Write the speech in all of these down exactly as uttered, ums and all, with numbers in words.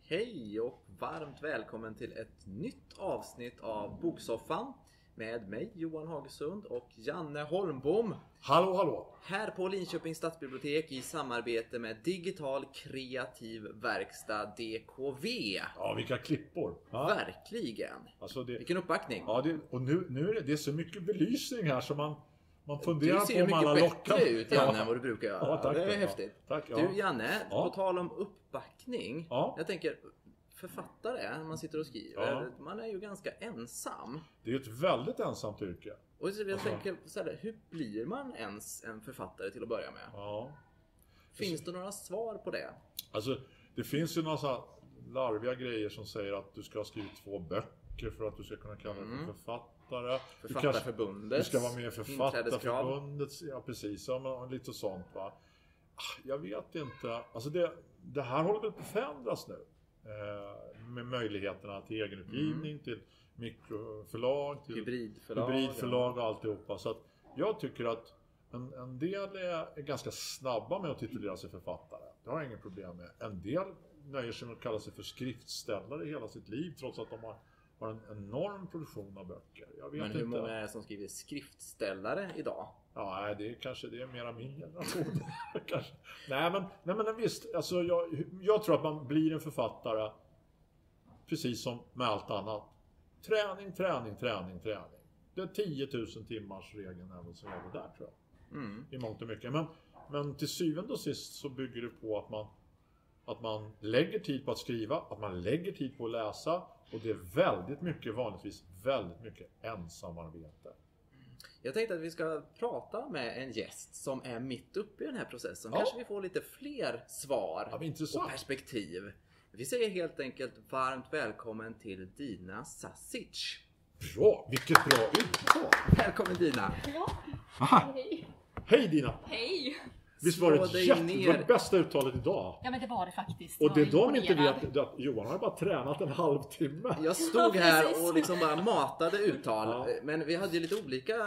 Hej och varmt välkommen till ett nytt avsnitt av Boksoffan med mig Johan Hagesund och Janne Holmbom. Hallå, hallå! Här på Linköpings stadsbibliotek i samarbete med Digital Kreativ Verkstad D K V. Ja, vilka klippor! Ja. Verkligen! Alltså det, Vilken uppbackning! Ja, det, och nu, nu är det, det är så mycket belysning här så man, man funderar du ser på om alla mycket lockar. bättre ut, Janne, ja. än vad du brukar göra. Ja, tack, det är ja. häftigt. Tack, ja. Du Janne, Ja. på tal om uppbackning. Ja. Jag tänker, författare, när man sitter och skriver, Ja. man är ju ganska ensam. Det är ju ett väldigt ensamt yrke. Och så jag Alltså. tänker så här, hur blir man ens en författare till att börja med? Ja. Finns det några svar på det? Alltså, det finns ju några så här larviga grejer som säger att du ska ha skrivit två böcker för att du ska kunna kalla dig Mm. för författare. Författarförbundet. Du ska vara med i Författarförbundet. Ja, precis. Ja, men lite sånt, va. Jag vet inte. Alltså det, det här håller väl på att förändras nu. Eh, med möjligheterna till egenutgivning, mm. till mikroförlag, till hybridförlag, hybridförlag och alltihopa. Så att jag tycker att en, en del är, är ganska snabba med att titulera sig författare. Det har jag ingen problem med. En del nöjer sig med att kalla sig för skriftställare hela sitt liv trots att de har, har en enorm produktion av böcker. Jag vet men hur inte. många är det som skriver skriftställare idag? Ja, det är kanske det är mera min generation. kanske. Nej, men, nej, men visst. Alltså, jag, jag tror att man blir en författare precis som med allt annat. Träning, träning, träning, träning. Det är tio tusen timmars regeln även som är det där, tror jag. Mm. I mångt och mycket. Men, men till syvende och sist så bygger det på att man, att man lägger tid på att skriva, att man lägger tid på att läsa. Och det är väldigt mycket, vanligtvis väldigt mycket ensamarbete. Jag tänkte att vi ska prata med en gäst som är mitt uppe i den här processen. Ja. Kanske vi får lite fler svar Ja, intressant. och perspektiv. Vi säger helt enkelt varmt välkommen till Dina Sasic. Bra, vilket bra uttal. Välkommen Dina. Ja, Aha. hej. Hej Dina. Hej. Visst var det Slå ett dig jätte, ner. det var det bästa uttalet idag. Ja, men det var det faktiskt. Och det Jag var de inte imponerad. vet är att Johan har bara tränat en halvtimme. Jag stod här precis. och liksom bara matade uttal. Ja. Men vi hade ju lite olika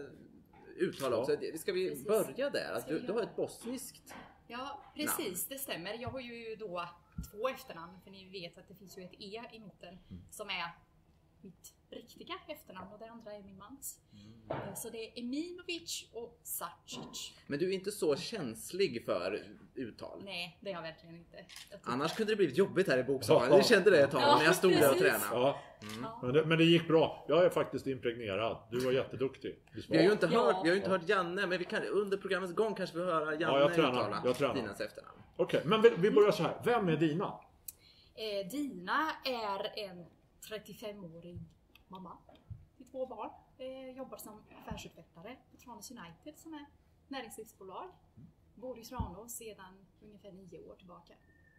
uttal också. Ska vi Precis. börja där? Att du, du har ett bosniskt. Ja, precis. Det stämmer. Jag har ju då två efternamn. För ni vet att det finns ju ett E i mitten. Som är mitt riktiga efternamn. Och det andra är min mans. Mm. Så det är Eminovic och Sacic. Men du är inte så känslig för uttal. Nej, det är jag verkligen inte. Jag tycker- Annars kunde det blivit jobbigt här i boksalen. Ja. Jag kände det ett tag Ja, när jag stod där och precis. tränade. Ja, Ja. men det, men det gick bra. Jag är faktiskt impregnerad. Du var jätteduktig. Vi har ju inte Ja. hört, vi har ju inte hört Janne, men vi kan, under programmets gång kanske vi höra Janne Ja, jag tränar. uttala Jag tränar. Dinas efternamn. Okej, men vi, vi börjar så här. Vem är Dina? Eh, Dina är en trettiofemårig mamma till två barn. Eh, jobbar som affärsutvecklare på Tranås United som är näringslivsbolag. Bor i Tranås sedan ungefär nio år tillbaka.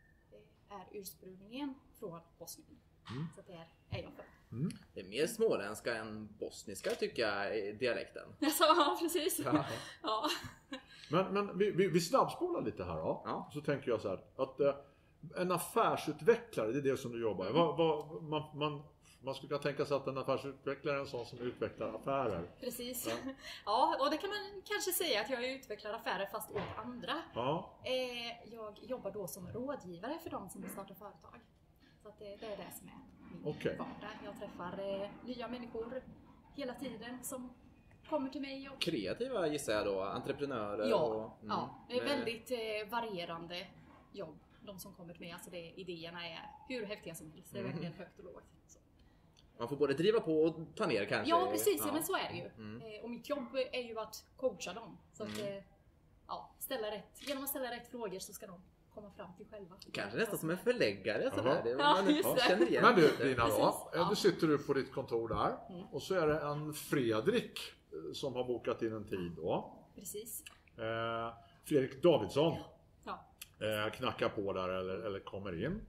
Eh, är ursprungligen från Bosnien. Mm. Så där är jag född. Mm. Det är mer småländska än bosniska tycker jag i dialekten. Alltså, ja, precis. Ja. Ja. Men, men vi, vi, vi snabbspolar lite här då. Ja. Så tänker jag så här. Att eh, en affärsutvecklare, det är det som du jobbar med. Vad, vad, man, man, man skulle kunna tänka sig att en affärsutvecklare är en sån som utvecklar affärer. Precis. Ja. Ja, och det kan man kanske säga att jag utvecklar affärer fast åt andra. Ja. Eh, jag jobbar då som rådgivare för de som vill starta företag. Så att det, det är det som är min Okej. vardag. Jag träffar eh, nya människor hela tiden som kommer till mig. Och, Kreativa gissar jag då, entreprenörer ja, och... mm, ja, det är med- väldigt eh, varierande jobb. De som kommer till mig, alltså det, idéerna är hur häftiga som helst. Det är Mm. verkligen högt och lågt. Så. Man får både driva på och ta ner kanske. Ja, precis. Ja. Men så är det ju. Mm. Eh, och mitt jobb är ju att coacha dem. Så att, Mm. eh, ja, ställa rätt, genom att ställa rätt frågor så ska de komma fram till själva. Kanske nästan som en förläggare. Jaha. Sådär. Det, Ja, man just det. känner igen Men du lite. Dina då, Precis, ja. du sitter du på ditt kontor där. Mm. Och så är det en Fredrik eh, som har bokat in en tid då. Precis. Eh, Fredrik Davidsson Ja. eh, knackar på där eller, eller kommer in.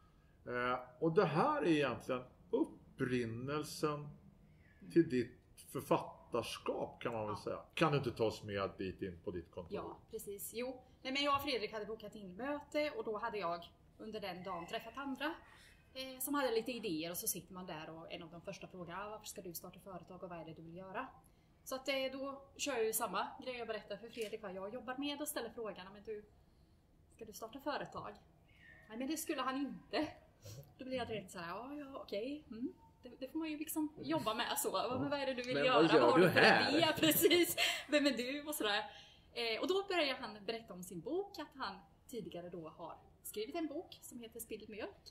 Eh, och det här är egentligen upprinnelsen till ditt författarskap kan man väl säga. Kan du inte ta oss med dit in på ditt kontor? Ja, precis. Jo, nej, men jag och Fredrik hade bokat in möte och då hade jag under den dagen träffat andra eh, som hade lite idéer och så sitter man där och en av de första frågorna, varför ska du starta företag och vad är det du vill göra? Så att eh, då kör jag ju samma grej och berättar för Fredrik vad jag jobbar med och ställer frågan, men du, ska du starta företag? Nej, men det skulle han inte. Då blir jag direkt så här, ja, ja okej. Mm. Det, det får man ju liksom jobba med så. Ja. Men vad är det du vill men göra? vad gör vad du här? Ja, precis. Vem är du? Och sådär. Eh, och då börjar han berätta om sin bok. Att han tidigare då har skrivit en bok som heter Spilld mjölk.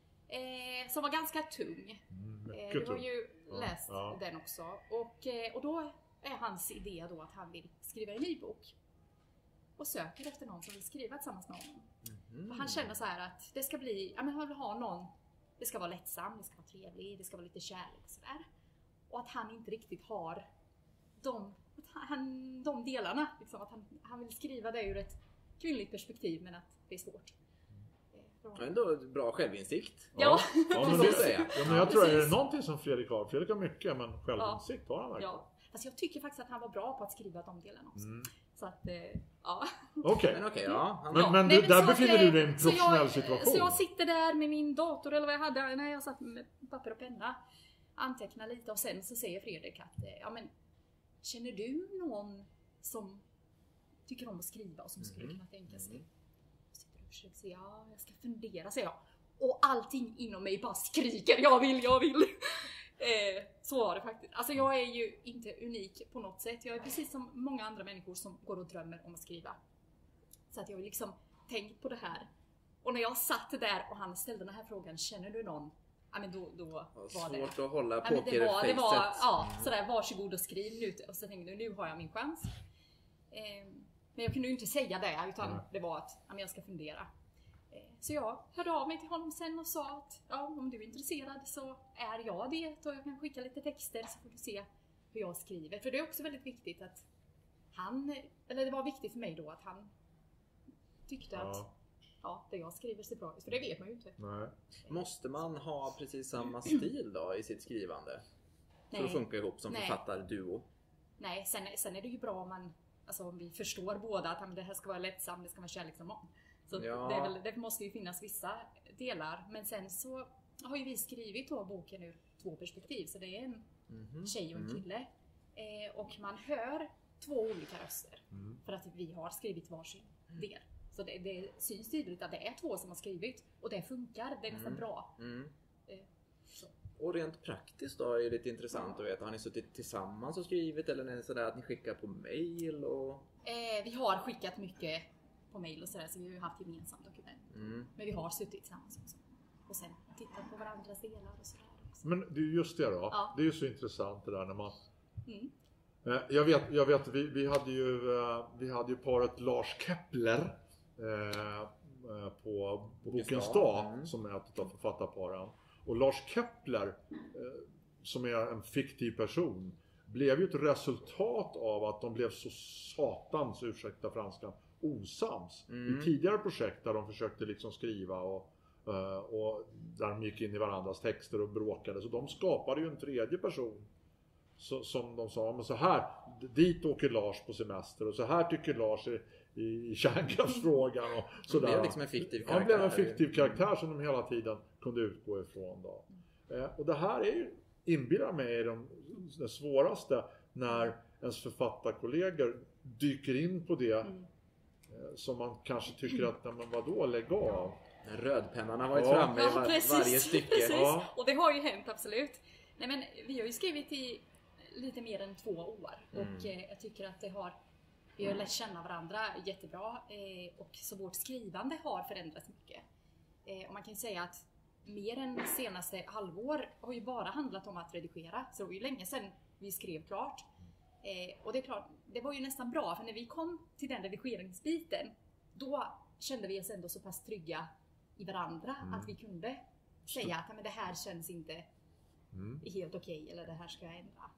Eh, som var ganska tung. Mm, eh, du har ju ja, läst ja. den också. Och, eh, och då är hans idé då att han vill skriva en ny bok. Och söker efter någon som vill skriva tillsammans med honom. Mm. Och han känner så här att det ska bli, ja men han vill ha någon, det ska vara lättsam, det ska vara trevlig, det ska vara lite kärlek och sådär. Och att han inte riktigt har de, han, de delarna, liksom, att han, han vill skriva det ur ett kvinnligt perspektiv men att det är svårt. Ja, ändå bra självinsikt. Ja, Ja, men, Får man det, säga. ja, men jag tror att är det precis. någonting som Fredrik har. Fredrik har mycket, men självinsikt har han verkligen. Ja. Fast jag tycker faktiskt att han var bra på att skriva de delarna också. Mm. Så att, eh, ja. Okej. Men okej, ja. Han, Men, Ja, men nej, du, men där så befinner att, du eh, dig i en så professionell jag, situation. Så jag sitter där med min dator eller vad jag hade när jag satt med papper och penna. Antecknar lite och sen så säger Fredrik att eh, ja men känner du någon som tycker om att skriva och som skulle Mhm. kunna tänka sig? Mm. Jag sitter och försöker säga ja, jag ska fundera, säger jag. Och allting inom mig bara skriker, jag vill, jag vill. Eh, så var det faktiskt. Alltså jag är ju inte unik på något sätt. Jag är precis som många andra människor som går och drömmer om att skriva. Så att jag har liksom tänkt på det här. Och när jag satt där och han ställde den här frågan, känner du någon? Ja men då, då var det... Svårt att hålla Ja, men det var, det var pokerfacet. ja, sådär, varsågod och skriv nu. Och så tänkte jag, nu har jag min chans. Eh, men jag kunde ju inte säga det, utan Mm. det var att ja, men jag ska fundera. Eh, så jag hörde av mig till honom sen och sa att ja, om du är intresserad så är jag det. Och jag kan skicka lite texter så får du se hur jag skriver. För det är också väldigt viktigt att han, eller det var viktigt för mig då att han tyckte att Ja, ja, det jag skriver ser bra ut. För det vet man ju inte. nej. Måste man ha precis samma stil då i sitt skrivande? För att funka ihop som Nej. författarduo? Nej, sen, sen är det ju bra om man, alltså om vi förstår båda att ja, men det här ska vara lättsamt, det ska vara kärleksroman. Så Ja. det, är väl, det måste ju finnas vissa delar. Men sen så har ju vi skrivit då boken ur två perspektiv. Så det är en Mhm. tjej och en Mm. kille. Eh, och man hör två olika röster. Mm. För att vi har skrivit varsin del. Så det, det syns tydligt att det är två som har skrivit. Och det funkar, det är nästan Mm. bra. Mm. Eh, så. Och rent praktiskt då är det lite intressant att veta. Har ni suttit tillsammans och skrivit eller är det sådär att ni skickar på mail? Och... Eh, vi har skickat mycket på mail och sådär, så vi har ju haft gemensamt dokument. Mm. Men vi har suttit tillsammans också. Och sen tittat på varandras delar och sådär också. Men det är just det då. Ja. Det är ju så intressant det där när man... Mm. Eh, Jag vet, jag vet vi, vi hade ju eh, vi hade ju paret Lars Kepler eh, eh, på Bokens dag Mm. som är ett av författarparen. Och Lars Kepler eh, som är en fiktiv person blev ju ett resultat av att de blev så satans, ursäkta franskan, osams Mm. i tidigare projekt där de försökte liksom skriva och, eh, och där de gick in i varandras texter och bråkade. Så de skapade ju en tredje person. Så, som de sa, men så här, dit åker Lars på semester och så här tycker Lars i, i kärnkraftsfrågan och sådär. Han blev liksom en fiktiv karaktär. Han blev en fiktiv karaktär som de hela tiden kunde utgå ifrån då. Eh, och det här är ju, inbillar mig, de, det svåraste när ens författarkollegor dyker in på det Mm. eh, som man kanske tycker att, men vadå, lägg av. Rödpennan har varit Ja. framme i Ja, var- precis, varje stycke. precis. Ja. Och det har ju hänt, absolut. Nej, men vi har ju skrivit i lite mer än två år. Mm. Och eh, jag tycker att det har, vi har lärt känna varandra jättebra. Eh, och så vårt skrivande har förändrats mycket. Eh, och man kan ju säga att mer än senaste halvår har ju bara handlat om att redigera. Så det var ju länge sedan vi skrev klart. Eh, och det är klart, det var ju nästan bra. För när vi kom till den redigeringsbiten, då kände vi oss ändå så pass trygga i varandra Mm. att vi kunde säga att "Ja, men det här känns inte Mm. helt okej, eller det här ska jag ändra."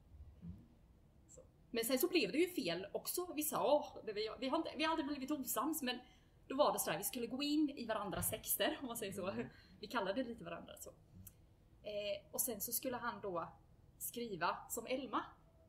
Så. Men sen så blev det ju fel också. Vi sa, åh, det, vi, vi, har inte, vi har aldrig blivit osams, men då var det så här, vi skulle gå in i varandras texter, om man säger så. Vi kallade det lite varandra så. Eh, och sen så skulle han då skriva som Elma.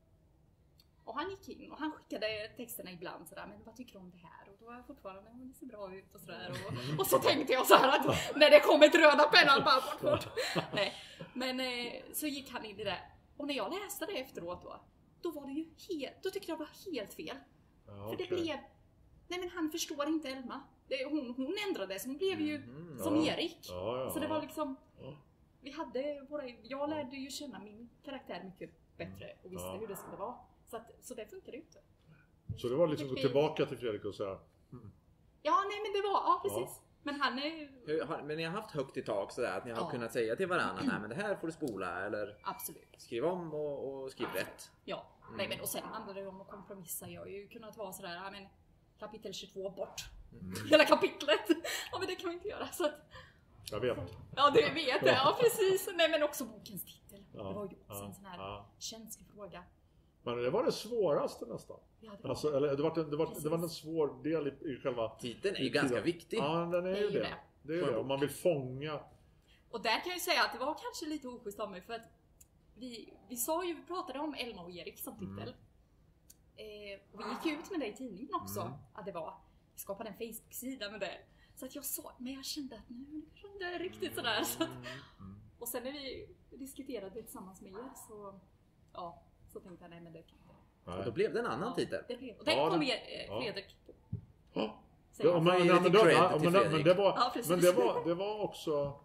Och han gick in och han skickade texterna ibland sådär, men vad tycker du om det här? Och då var jag fortfarande, men det ser bra ut och sådär. Och, och så tänkte jag så här att när det kom ett röda pennan, bara bort, bort. Nej, men eh, så gick han in i det. Och när jag läste det efteråt då, då var det ju helt, då tyckte jag det var helt fel. Ja, För det okej. blev, nej men han förstår inte Elma. det, hon, hon ändrade så hon blev ju Mm, som ja. Erik. Ja, ja, Så det ja. var liksom, Ja. vi hade våra, jag lärde ju känna min karaktär mycket bättre och visste Ja. hur det skulle vara. Så, att, så det funkar ju inte. Så det var liksom gå Fick vi- tillbaka till Fredrik och säga Ja, nej men det var, ja precis. Men han är Hur, har, men ni har haft högt i tak sådär att ni har Ja. kunnat säga till varandra nej men det här får du spola eller absolut. skriv om och, och skriv rätt. Ja, nej men och sen handlar det om att kompromissa. Jag har ju kunnat vara sådär, ja men kapitel tjugotvå bort. Hela kapitlet. Ja men det kan man inte göra. Så att, jag vet. ja det vet jag, ja precis. Nej men också bokens titel. Ja, Det var ju också ja, en sån här ja. känslig fråga. Men det var det svåraste nästan. Ja, det var Alltså, eller det var, en, det, var, Precis. det var en svår del i, i själva... Titeln är ju i ganska tiden. viktig. Ja, den är Det är ju ju det. det. Det är ju det. Om man vill fånga... Och där kan jag ju säga att det var kanske lite oschysst av mig för att vi, vi sa ju, vi pratade om Elma och Erik som titel. Eh, och vi gick ut med det i tidningen också. Mm. Att det var, vi skapade en Facebook-sida med det. Så att jag sa, men jag kände att nu det kanske inte är riktigt sådär. Så att, Mm. och sen när vi diskuterade det tillsammans med er så, ja, så tänkte jag nej men det kan inte. Och Nej. då blev det en annan Ja, titel. det blev, och den Ja, kom det- er, eh, ja. Fredrik på. Ja. Säger Ja, jag. men, Får ge nej, lite men, då, cred ja, till men, men Fredrik. det var, Ja, precis. men det var, det var också,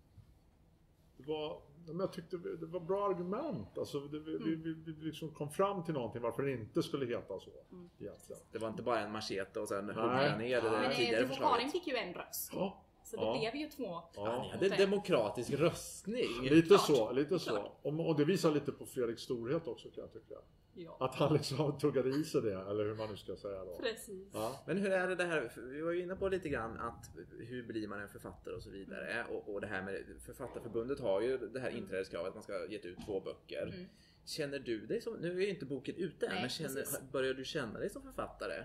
det var, men jag tyckte det var bra argument. Alltså, det, vi, vi, vi, vi liksom kom fram till någonting varför det inte skulle heta så. Mm. Egentligen. Det var inte bara en machete och sen Nej. hugga ner det Men där eh, tidigare Karin förslaget. fick ju en röst. Ja, Så det Ja. blev ju två. Ja, ja. ni hade demokratisk röstning. Lite Klart. så, lite så. Klart. Och, och det visar lite på Fredriks storhet också kan jag tycka. Ja, Att han liksom tuggade i sig det, eller hur man nu ska säga då. precis. Ja. Men hur är det det här, vi var ju inne på lite grann att hur blir man en författare och så vidare. Och, och det här med Författarförbundet har ju det här inträdeskravet att man ska ha gett ut två böcker. Mm. Känner du dig som, nu är ju inte boken ute än, Nej, men känner, precis. börjar du känna dig som författare?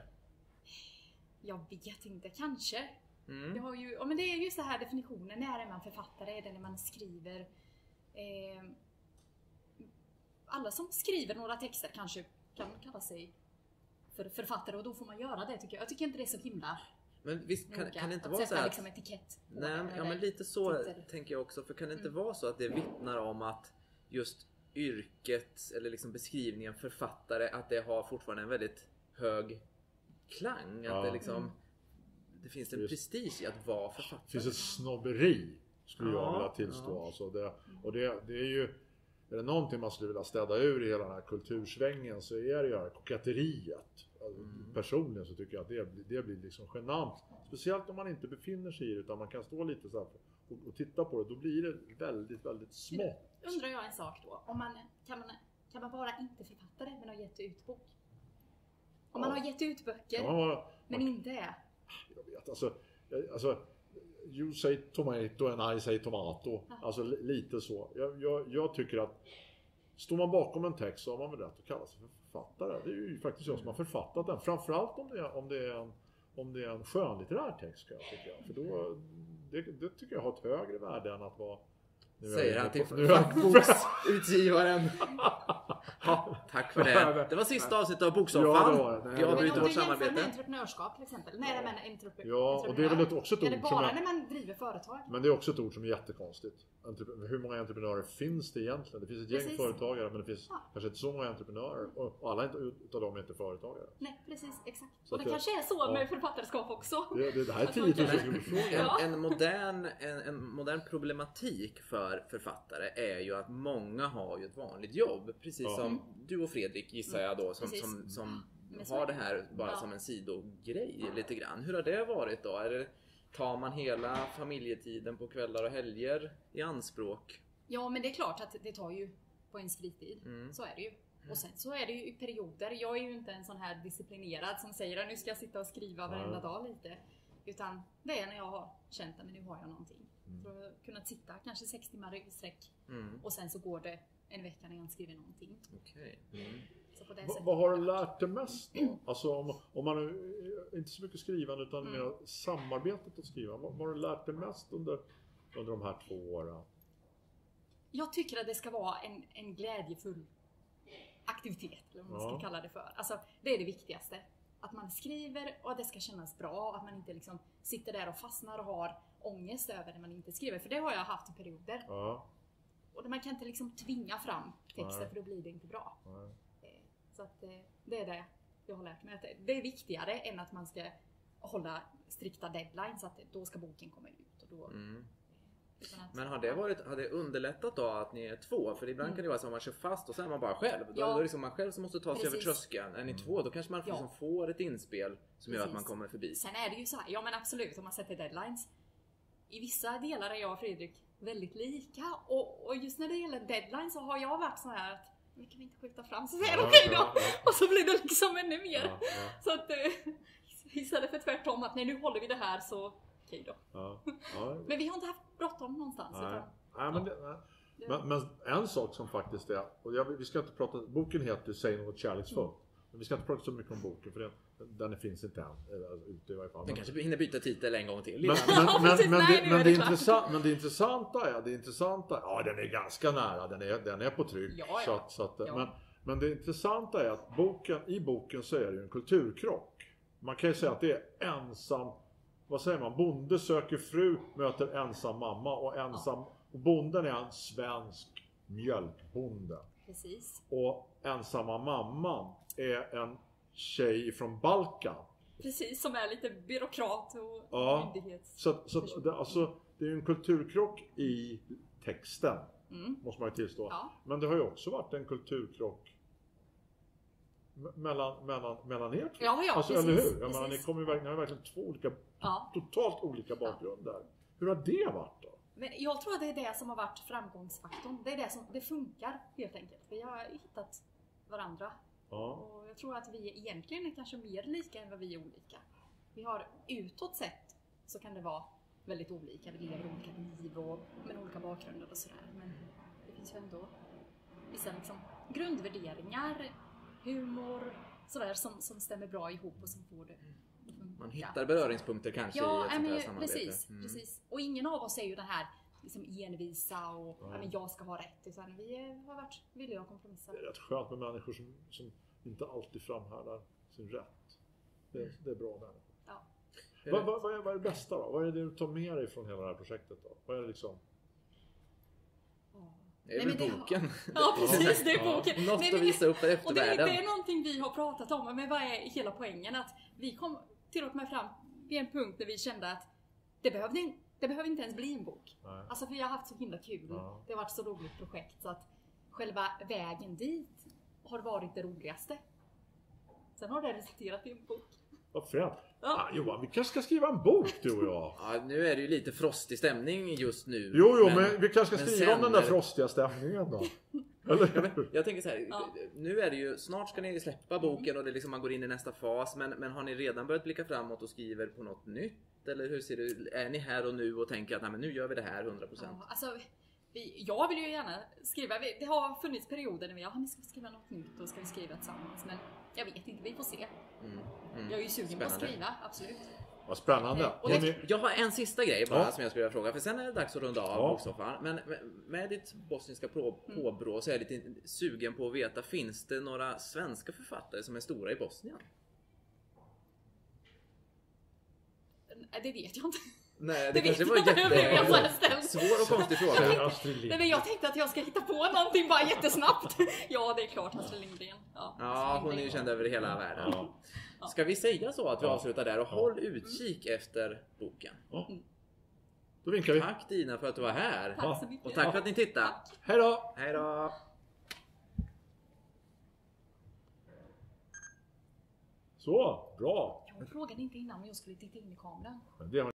Jag vet inte, kanske. Mm. Jag har ju, ja, men det är ju så här definitionen, när är man författare? Är det när man skriver? Eh, alla som skriver några texter kanske kan kalla sig för författare och då får man göra det tycker jag. Jag tycker inte det är så himla Men visst kan, noga kan det inte att vara så sätta här liksom etikett på Nej, det, men- ja, eller men lite så titel. tänker jag också. För kan det inte Mm. vara så att det vittnar om att just yrket eller liksom beskrivningen författare, att det har fortfarande en väldigt hög klang. Att Ja. det liksom Mm. det finns en Just. prestige i att vara författare. Det finns ett snobberi skulle jag Ja, vilja tillstå. ja. Alltså det, och det, det är ju, är det någonting man skulle vilja städa ur i hela den här kultursvängen så är det ju det här koketteriet. Alltså, Mm. Personligen så tycker jag att det, blir- det blir liksom genant. Speciellt om man inte befinner sig i det utan man kan stå lite så här och, och titta på det. Då blir det väldigt, väldigt smått. Undrar jag en sak då. Om man, kan, man, kan man vara inte författare men har gett ut bok? Om man Ja. har gett ut böcker Kan man vara, men inte är. jag vet, alltså, jag- alltså you say tomato and I say tomato. Ja. Alltså li- lite så. Jag, jag, jag tycker att står man bakom en text så har man väl rätt att kalla sig för författare. Det är ju faktiskt jag som har författat den. Framförallt om det är, om det är, en, om det är en skönlitterär text ska jag tycka. För då, det, det tycker jag har ett högre värde än att vara... nu är jag Säger inne han på- till nu är jag- fackboksutgivaren. Ja, tack för det. Det var sista avsnittet av Boksoffan. Ja, det var det. Nej, Vi det var- avbryter Men om vårt du jämför med samarbete. entreprenörskap till exempel. När är man entreprenör? Ja, och det är väl ett, också ett Är det ord som bara är, när man driver företag? men det är också ett ord som är jättekonstigt. Entrep- Hur många entreprenörer finns det egentligen? Det finns ett gäng Precis. företagare men det finns Ja. kanske inte så många entreprenörer. Och och alla inte, utav dem är inte företagare. Nej, precis, exakt. Så Och att det det- kanske är så ja. med författarskap också. Det, det, det här är Att man tio tusen kan- kronors fråga. Ja. En, en, modern, en, en modern problematik för författare är ju att många har ju ett vanligt jobb. Precis Ja. som du och Fredrik gissar jag då som, Precis. som, som Men så har är det det. här bara Ja. som en sidogrej lite grann. Hur har det varit då? Är det, tar man hela familjetiden på kvällar och helger i anspråk? Ja, men det är klart att det tar ju på ens fritid. Mm. Så är det ju. Och sen så är det ju i perioder. Jag är ju inte en sån här disciplinerad som säger att nu ska jag sitta och skriva varenda Nej. dag lite. Utan det är när jag har känt att nu har jag någonting. Mm. Så jag har kunnat sitta kanske sex timmar i sträck. Mm. Och sen så går det en vecka när jag inte skriver någonting. Okej. Mm. Så på det Va, sättet. vad har du lärt dig mest då? Alltså om, om man nu- inte så mycket skrivande utan Mm. mer samarbetet att skriva. Vad, vad har du lärt dig mest under, under de här två åren? Jag tycker att det ska vara en, en glädjefull aktivitet, eller vad man Ja. ska kalla det för. Alltså, det är det viktigaste. Att man skriver och att det ska kännas bra. Att man inte liksom sitter där och fastnar och har ångest över när man inte skriver. För det har jag haft i perioder. Ja, Och man kan inte liksom tvinga fram texter Nej. för då blir det inte bra. nej. Eh, Så att eh, det är det jag har lärt mig. Att det- det är viktigare än att man ska hålla strikta deadlines att då ska boken komma ut. Och då, Mm. att, Men har det, varit, har det underlättat då att ni är två? För ibland Mm. kan det vara så att man kör fast och sen är man bara själv. Då, Ja. då är det liksom man själv som måste ta sig Precis. över tröskeln. Är ni två, då kanske man Ja. liksom får ett inspel som gör att Precis. man kommer förbi. Sen är det ju så här, ja men absolut om man sätter deadlines. I vissa delar är jag och Fredrik väldigt lika. Och, och just när det gäller deadlines så har jag varit så här att vi kan inte skjuta fram så säger Ja, okej då. ja, ja. Och så blir det liksom ännu mer. Ja, ja, Så att eh, istället för tvärtom att nej nu håller vi det här så okej då. ja, ja. Men vi har inte haft bråttom någonstans. Nej. Utan, Nej, men, det, nej. det, Men, men en sak som faktiskt är, och jag, vi ska inte prata, boken heter Säg något kärleksfullt. Mm. Men vi ska inte prata så mycket om boken för den, den finns inte än eller, ute i varje fall. Den Men, kanske hinner byta titel en gång till. men, innan. men, men, precis. men, Nej, det, nu men, är det det klart. intressant, men det intressanta är, det intressanta, ja den är ganska nära, den är, den är på tryck. Ja, ja. Så att, så att, Ja. men, men det intressanta är att boken, i boken så är det ju en kulturkrock. Man kan ju säga att det är ensam, vad säger man, bonde söker fru, möter ensam mamma och ensam, och bonden är en svensk mjölkbonde. precis. Och ensamma mamman är en tjej från Balkan. Precis, som är lite byråkrat och Ja. myndighets... Så, att- så att det, alltså, det är ju en kulturkrock i texten, Mm. måste man ju tillstå. Ja. Men det har ju också varit en kulturkrock me- mellan, mellan, mellan er två. Ja, ja, alltså, precis, eller hur? Jag menar, ni, precis. kommer ju, verkligen- ni har verkligen två olika, Ja. totalt olika bakgrunder. Hur har det varit då? Men jag tror att det är det som har varit framgångsfaktorn. Det är det som det funkar helt enkelt. Vi har hittat varandra. Ja. Och jag tror att vi egentligen är kanske mer lika än vad vi är olika. Vi har utåt sett så kan det vara väldigt olika. Vi lever olika liv och med olika bakgrunder och sådär. Men det finns ju ändå vissa liksom grundvärderingar, humor, sådär som, som stämmer bra ihop och som får det att funka. Man hittar beröringspunkter kanske i Ja, ett nej, sånt här men, samarbete. precis, Mm. precis. Och ingen av oss är ju den här liksom envisa och Ja. ja, men jag ska ha rätt. Utan vi är- har varit villiga att kompromissa. Det är rätt skönt med människor som, som inte alltid framhärdar sin rätt. Det, är- det är bra människor. Ja. Vad, vad, vad, är, vad är det bästa då? Vad är det du tar med dig från hela det här projektet då? Vad är det liksom? Det är Nej, väl men det- boken. Ja, precis, det är Ja. boken. Något Nej, att men- visa upp för Och det, eftervärlden. det är någonting vi har pratat om, men vad är hela poängen? Att vi kom till och med fram vid en punkt där vi kände att det behövde, in- det behövde inte ens bli en bok. Nej. Alltså för vi har haft så himla kul. Ja. Det har varit så roligt projekt så att själva vägen dit har varit det roligaste. Sen har det resulterat i en bok. Vad fränt. Ja. Ah, Johan, vi kanske ska skriva en bok du och jag. Ja, nu är det ju lite frostig stämning just nu. Jo, jo, men, vi kanske ska men skriva om sen den där är det- frostiga stämningen då. Eller? Ja, men jag tänker så här, Ja. nu är det ju, snart ska ni släppa boken och det är liksom, man går in i nästa fas. Men, men har ni redan börjat blicka framåt och skriver på något nytt? Eller hur ser det, är ni här och nu och tänker att nej, men nu gör vi det här hundra procent? Ja, alltså, vi, jag vill ju gärna skriva. Vi, det har funnits perioder när vi ja, nu ska vi skriva något nytt och ska vi skriva tillsammans. Men jag vet inte, vi får se. Mm. Mm. Jag är ju sugen på att Spännande. skriva, absolut. Vad spännande. Och Har det- ni- Jag har en sista grej bara Ja. som jag skulle vilja fråga, för sen är det dags att runda av Ja. boksoffan. Men med, med ditt bosniska på, Mm. påbrå så är jag lite sugen på att veta, finns det några svenska författare som är stora i Bosnien? Nej, det vet jag inte. Nej, Det kanske vet var jag inte, jag blev jätte... så här ställd. svår och konstig fråga. Säger Astrid Nej, Lindgren. men jag tänkte att jag ska hitta på någonting bara jättesnabbt. Ja, det är klart, Astrid Lindgren. Ja, Ja, Astrid hon är ju Lindgren. känd över hela världen. Ja. Ska vi säga så att vi Ja. avslutar där och Ja. håll utkik efter boken. Då vinkar vi. Tack Dina för att du var här. Tack så mycket. Och tack för att ni tittade. Tack. Hej då! Hej då! Så, bra. Jag frågade inte innan om jag skulle titta in i kameran. Men det har